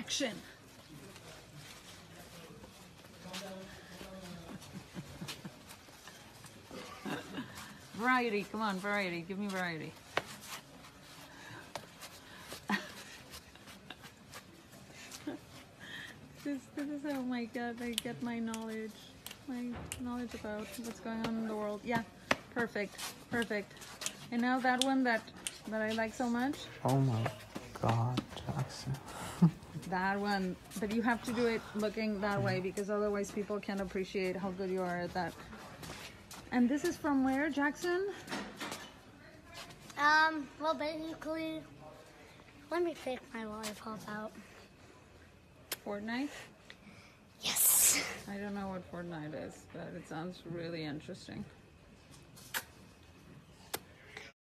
action. Variety, come on, variety. Give me variety. This is oh my god, I get my knowledge about what's going on in the world. Yeah, perfect, perfect. And now that one that I like so much. Oh my god, Jackson. That one, but you have to do it looking that way because otherwise people can't appreciate how good you are at that. And this is from where, Jackson? Well, basically, let me pick my lollipop out. Fortnite? Yes. I don't know what Fortnite is, but it sounds really interesting.